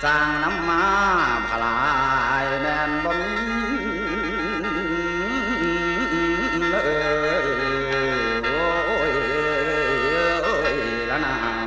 สร้างน้ำมาพลายแม่นบ่มีโอ้ยละนาม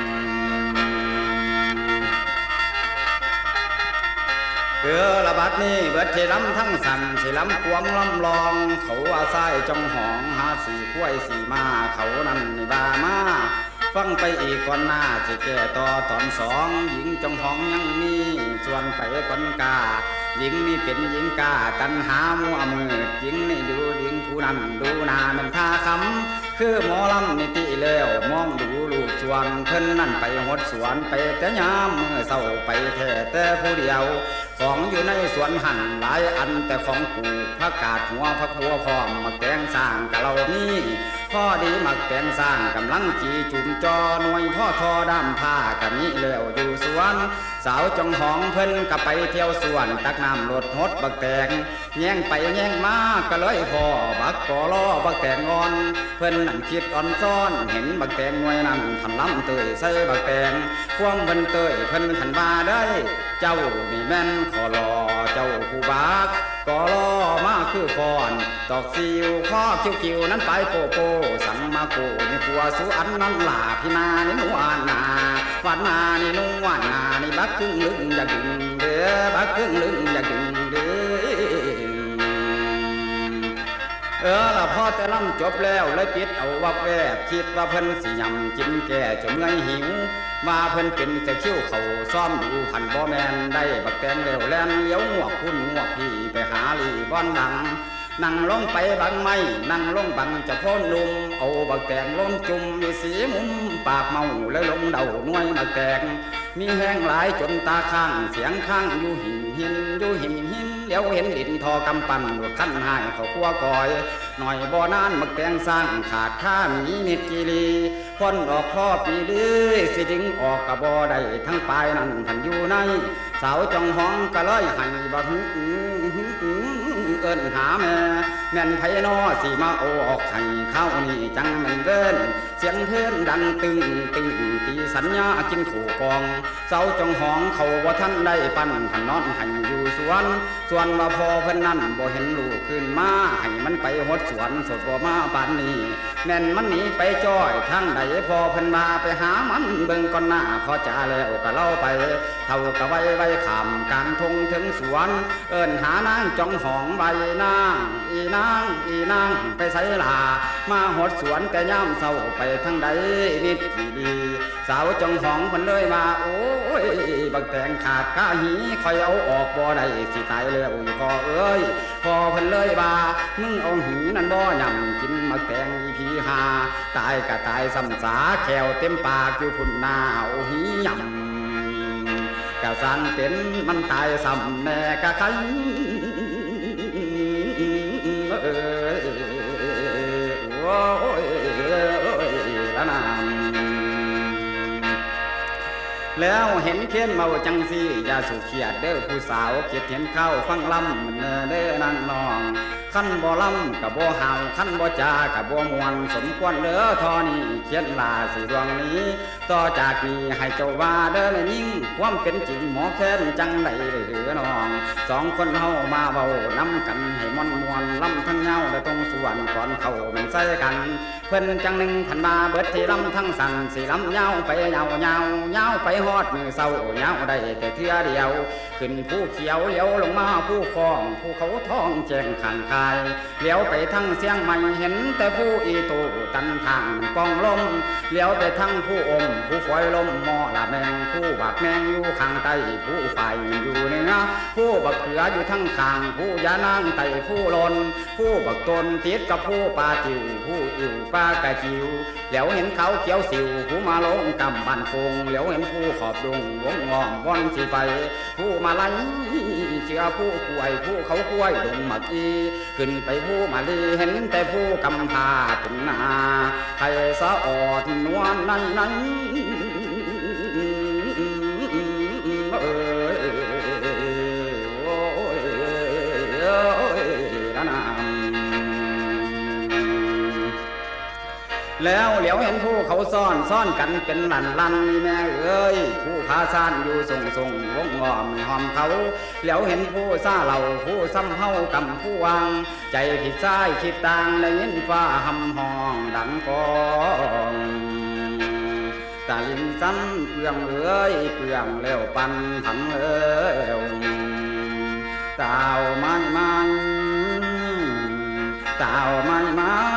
ระบัดนี้เบิดที่ล้ำทั้งสันสิล้ำควมล้ำลองเขาอาศัยจงหองหาสีคุ้ยสีมาเขานั่นนี่บามาฟังไปอีกก่อนหน้าสิแก่ต่อตอนสองหญิงจงหองยังมีส่วนไปคนกาหญิงนี่เป็นหญิงกาตันหามัวมืดหญิงนี่ดูหญิงผู้นั้นดูนาเป็นท่าคำคือหมอลำนี่ตีแล้วมองดูลูกสวนเพิ่นนั่นไปหดสวนไปแต่ยามเมื่อเศร้าไปแท้แต่ผู้เดียวของอยู่ในสวนหั่นหลายอันแต่ของกูผักกาดหัวผักหัวพร้อมมาแกงสร้างกะเรานี่พ่อดีมักแกงสร้างกำลังจีจุ่มจอหน่วยพ่อทอดำผ้ากะนี้แล้วอยู่สวนสาวจงหองเพิ่นก็ไปเที่ยวสวนตักน้ำรดหดบักแตงแย่งไปแย่งมาก็เลยพอบักกอล้อบักแตงอ่อนเพิ่นนั่งคิดอ่อนซ้อนเห็นบักแตงหน่วยนั้นทันล้ำเตยใส่บักแตงความเพิ่นเตยเพิ่นทันมาได้เจ้านี่แม่นขอรอเจ้าผู้บักกอล้อมาคือฟอนตอกซิวข้อคิวนั้นไปโปโปสัมมาโกนี่ผัวสุอันนั้นหลาพี่นานี่นุ่งอานาวันนานี่นุ่งวันนานี่บักครึ่งลึงอยากดึงเด้อบักครึ่งลึงอยากดึงเด้อละพอแต่ล่ำจบแล้วเลยปิดเอาวับแวบคิดว่าเพิ่นสิยำกินแก่จนเมื่อยหิวว่าเพิ่นเป็นจะคิ้วเขาซ้อมดูหันบ่แมนได้บักแตงเร็วแลนเลี้ยวงวกคุณงวกพี่ไปหาลีบ้อนดังนั่งลงไปบังไม่นั่งลงบังจะพ้นลุมเอาบักแตงลงจุ่มมีสีมุมปากเมาแล้วลงเดาหน่วยบักแตงมีแห้งหลายจนตาข้างเสียงข้างอยู่หินหินอยู่หินหินเลี้ยวเห็นดินทอกำปั้นหลุดขั้นหายเขากลัวกอยหน่อยบ่อนานบักแตงสร้างขาดข้ามีเม็ดกีรีพ้นออกพ่อปีลีสิดึงออกกะบ่ได้ทั้งปลายนั้นทันอยู่ในสาวจงห้องก็เลยให้บักเอิ้นหาแม่แม่นไผนอสิมาโอออกให้เข้านี่จังแม่นเดินเสียงเพลงดังตึงตึงตีสัญญากินขู่กองเสาจงห้องเขาว่าท่านได้ปั้นท่านนอนให้อยู่สวนส่วนว่าพอเพิ่นนั่นบ่เห็นลูกขึ้นมาให้มันไปหดสวนสดบ่มาปานนี้แม่นมันหนีไปจ้อยทางใดพอเพิ่นมาไปหามันเบิ่งก่อนหน้าพอจ่าแล้วก็เล่าไปเท่ากับไว้ขามกลางทงถึงสวนเอิ้นหานางจงห้องใบนางอีนางไปไสลามาหดสวนแต่ย่ำเศร้าไปทางใดนิดดีสาวจงห้องเพิ่นเลยมาโอ้ยบักแตงขาดก้าหีคอยเอาออกบ่ได้สิตายแล้วพอเอ้ยพอเพิ่นเลยว่ามึงเอาหีนั่นบ่ยำกินบักแตงอีพีหาตายก็ตายซ้ำสาแขวเต็มปากอยู่พุ่นหน้าเอาหียำกะสันเป็นมันตายซ้ำแน่กะใครโอ้ยละนามแล้วเห็นเขียนเมาจังสีอย่าสุเขียดเด้อผู้สาวเขียดเห็นเข้าฟังลำเด้อนางน้องขั้นบ่ลำกับบ่ห่าวขั้นบ่จากับบ่มวนสมควรเด้อทอนี้เขียนลาสีดวงนี้ต่อจากนี้ให้เจ้าว่าเด้อเลยยิ่งความเป็นจริงหมอแค้นจังไหนหรือน้องสองคนเฮามาเบาน้ำกันให้มวนลำทั้งเงาและตรงส่วนก่อนเข้าเป็นใส่กันเพิ่นจังหนึ่งขันมาเบิดที่ลำทั้งสั่นสีลำเงาไปเงาไปฮอดมือเศร้าเงาได้แต่เทื่อเดียวขึ้นผู้เขียวเลี้ยวลงมาผู้คลองผู้เขาท้องแจ้งข้างกายเลี้ยวไปทั้งเสียงใหม่เห็นแต่ผู้อีโตตันทางกองลมเลี้ยวไปทั้งผู้อมผู้ฝอยลมหม้อละแมงผู้บักแมงอยู่ข้างใต้ผู้ไฟอยู่เหนือผู้บักเขืออยู่ทั้งข้างผู้ยานางไต่ผู้ลนผู้บักตนติดกับผู้ปลาจิ๋วผู้อิ่วปลากระจิ๋วเลี้ยวเห็นเขาเขียวสิวผู้มาลงกำบันคงเลี้ยวเห็นผู้ขอบดงวงงอมว่อนสีไฟผู้มาไล่เชื่อผู้ป่วยผู้เขาป่วยดงหมักอีขึ้นไปผู้มาลีเห็นแต่ผู้กำพาถึงนาใครสะออดนวลนั้นแล้วเหลียวเห็นผู้เขาซ่อนกันเป็นลันนี่แม่เอ้ยผู้พาซ่านอยู่ส่งวงงอมหอมเขาเหลียวเห็นผู้ซาเหล่าผู้ซ้ำเฮากำผู้วางใจผิดซ้ายคิดต่างได้ยินฟ้าหำห้องดังกองตาลิงซ้ำเปลืองเอ้ยเปลืองแล้วปันผันเอ้ยตาวไม้ตาวไม้